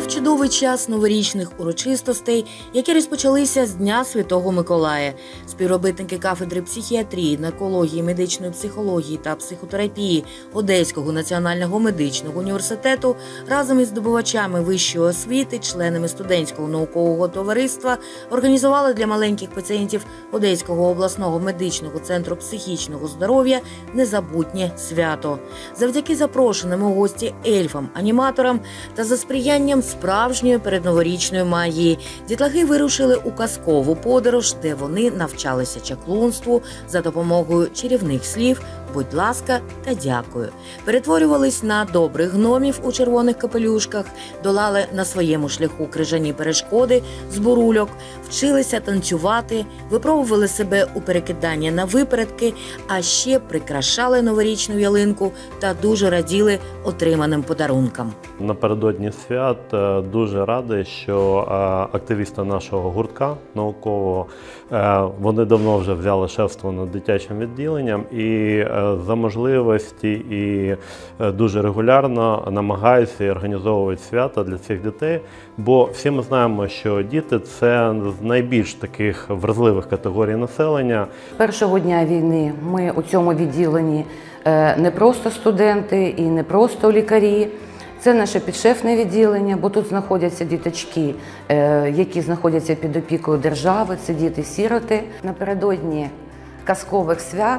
Настав чудовий час новорічних урочистостей, які розпочалися з Дня Святого Миколая. Співробітники кафедри психіатрії, наркології, медичної психології та психотерапії Одеського національного медичного університету разом із здобувачами вищої освіти, членами студентського наукового товариства організували для маленьких пацієнтів Одеського обласного медичного центру психічного здоров'я незабутнє свято. Завдяки запрошеним у гості ельфам, аніматорам та за сприянням справжньої передноворічної магії дітлахи вирушили у казкову подорож, де вони навчалися чаклунству за допомогою чарівних слів «будь ласка» та «дякую». Перетворювались на добрих гномів у червоних капелюшках, долали на своєму шляху крижані перешкоди з бурульок, вчилися танцювати, випробували себе у перекиданні на випередки, а ще прикрашали новорічну ялинку та дуже раділи отриманим подарункам. Напередодні свят дуже радий, що активісти нашого гуртка наукового, вони давно вже взяли шефство над дитячим відділенням і за можливості і дуже регулярно намагаються і організовують свята для цих дітей, бо всі ми знаємо, що діти – це з найбільш таких вразливих категорій населення. Першого дня війни ми у цьому відділенні не просто студенти і не просто лікарі. Це наше підшефне відділення, бо тут знаходяться діточки, які знаходяться під опікою держави, це діти-сіроти. Напередодні казкових свят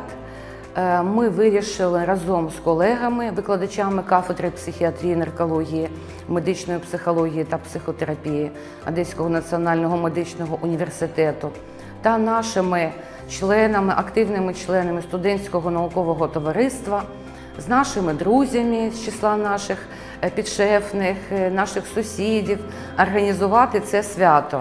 ми вирішили разом з колегами, викладачами кафедри психіатрії, наркології, медичної психології та психотерапії Одеського національного медичного університету та нашими членами, активними членами студентського наукового товариства, з нашими друзями з числа наших підшефних, наших сусідів, організувати це свято.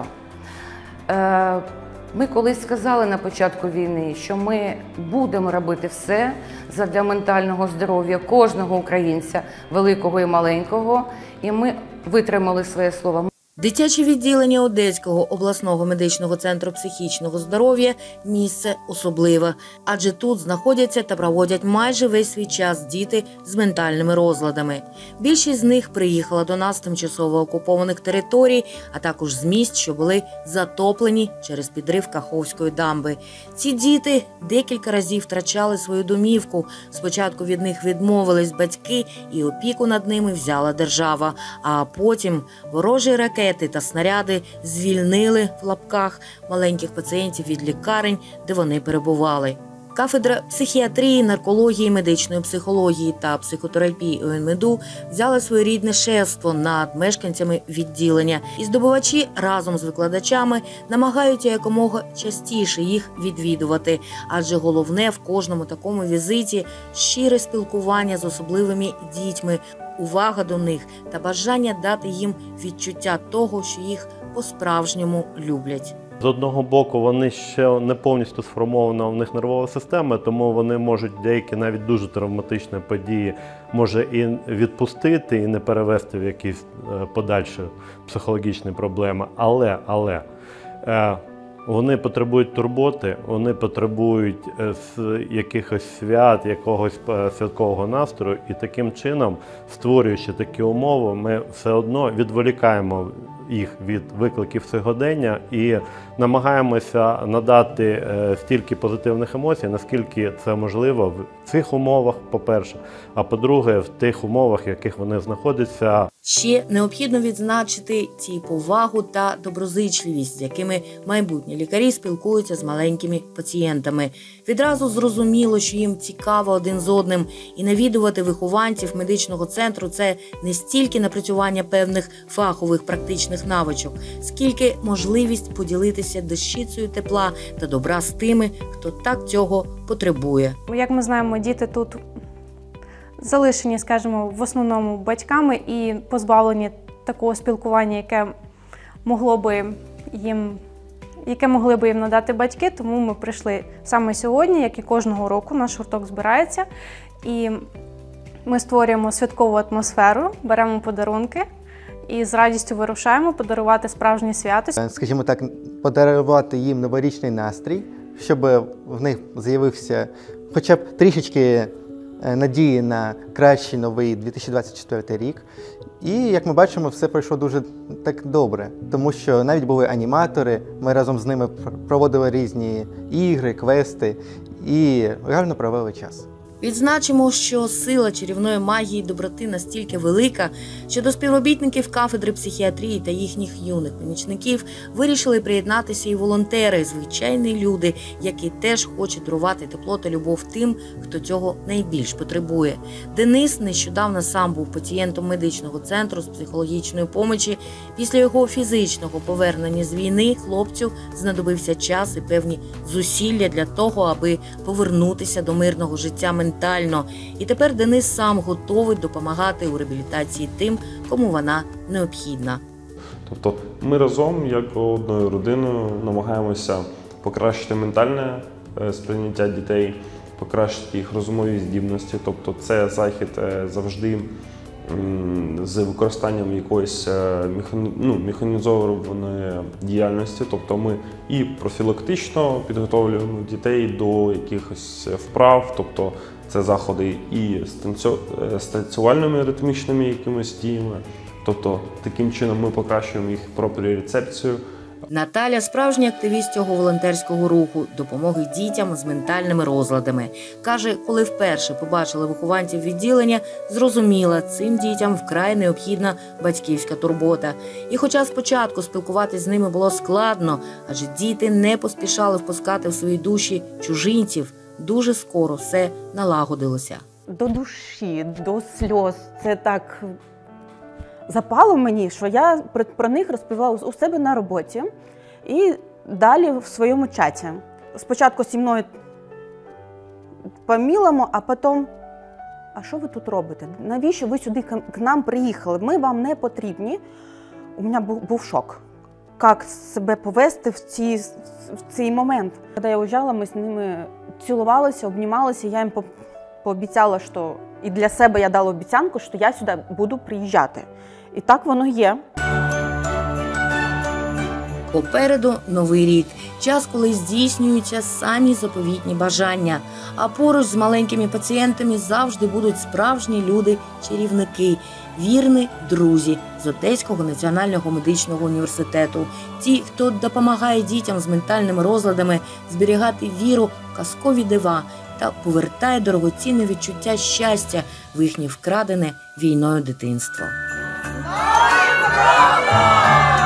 Ми колись сказали на початку війни, що ми будемо робити все задля ментального здоров'я кожного українця, великого і маленького, і ми витримали своє слово. Дитяче відділення Одеського обласного медичного центру психічного здоров'я – місце особливе, адже тут знаходяться та проводять майже весь свій час діти з ментальними розладами. Більшість з них приїхала до нас з тимчасово окупованих територій, а також з місць, що були затоплені через підрив Каховської дамби. Ці діти декілька разів втрачали свою домівку. Спочатку від них відмовились батьки і опіку над ними взяла держава, а потім ворожі ракети та снаряди звільнили в лапках маленьких пацієнтів від лікарень, де вони перебували. Кафедра психіатрії, наркології, медичної психології та психотерапії УНМЕДУ взяла своєрідне шефство над мешканцями відділення, і здобувачі разом з викладачами намагаються якомога частіше їх відвідувати, адже головне в кожному такому візиті – щире спілкування з особливими дітьми, увага до них та бажання дати їм відчуття того, що їх по-справжньому люблять. З одного боку, вони ще не повністю сформована в них нервова система, тому вони можуть деякі навіть дуже травматичні події може і відпустити, і не перевести в якісь подальші психологічні проблеми. Але вони потребують турботи, вони потребують якихось свят, якогось святкового настрою, і таким чином, створюючи такі умови, ми все одно відволікаємо їх від викликів сьогодення і намагаємося надати стільки позитивних емоцій, наскільки це можливо в цих умовах, по-перше, а по-друге, в тих умовах, в яких вони знаходяться. Ще необхідно відзначити ті повагу та доброзичливість, з якими майбутні лікарі спілкуються з маленькими пацієнтами. Відразу зрозуміло, що їм цікаво один з одним, і навідувати вихованців медичного центру – це не стільки напрацювання певних фахових практичних навичок, скільки можливість поділитися дещицею тепла та добра з тими, хто так цього потребує. Як ми знаємо, діти тут залишені, скажімо, в основному батьками і позбавлені такого спілкування, яке могли би їм надати батьки, тому ми прийшли саме сьогодні, як і кожного року, наш гурток збирається, і ми створюємо святкову атмосферу, беремо подарунки і з радістю вирушаємо подарувати справжнє свято. Скажімо так, подарувати їм новорічний настрій, щоб в них з'явився хоча б трішечки надії на кращий новий 2024 рік. І, як ми бачимо, все пройшло дуже так добре, тому що навіть були аніматори, ми разом з ними проводили різні ігри, квести і гарно провели час. Відзначимо, що сила чарівної магії доброти настільки велика, що до співробітників кафедри психіатрії та їхніх юних помічників вирішили приєднатися і волонтери, звичайні люди, які теж хочуть дарувати тепло та любов тим, хто цього найбільш потребує. Денис нещодавно сам був пацієнтом медичного центру з психологічної помочі. Після його фізичного повернення з війни хлопцю знадобився час і певні зусилля для того, аби повернутися до мирного життя ментально. І тепер Денис сам готовий допомагати у реабілітації тим, кому вона необхідна. Тобто ми разом, як одною родиною, намагаємося покращити ментальне сприйняття дітей, покращити їх розумові здібності. Тобто це захід завжди з використанням якоїсь механізованої діяльності. Тобто ми і профілактично підготовлюємо дітей до якихось вправ, тобто це заходи і з танцювальними ритмічними якимись діями. Тобто таким чином ми покращуємо їх пропріорецепцію. Наталя – справжній активіст цього волонтерського руху допомоги дітям з ментальними розладами. Каже, коли вперше побачила вихованців відділення, зрозуміла, цим дітям вкрай необхідна батьківська турбота. І хоча спочатку спілкуватись з ними було складно, адже діти не поспішали впускати в свої душі чужинців, дуже скоро все налагодилося. До душі, до сльоз. Це так запало мені, що я про них розповідала у себе на роботі і далі в своєму чаті. Спочатку зі мною по-мілому, а потім, а що ви тут робите? Навіщо ви сюди к нам приїхали? Ми вам не потрібні. У мене був шок. Як себе повести в цей момент? Коли я уїжджала, ми з ними цілувалися, обнімалися, я їм пообіцяла, що і для себе я дала обіцянку, що я сюди буду приїжджати. І так воно є. Попереду новий рік. Час, коли здійснюються самі заповітні бажання. А поруч з маленькими пацієнтами завжди будуть справжні люди-чарівники, вірні друзі з Одеського національного медичного університету. Ті, хто допомагає дітям з ментальними розладами зберігати віру в казкові дива та повертає дорогоцінне відчуття щастя в їхнє вкрадене війною дитинство. Новий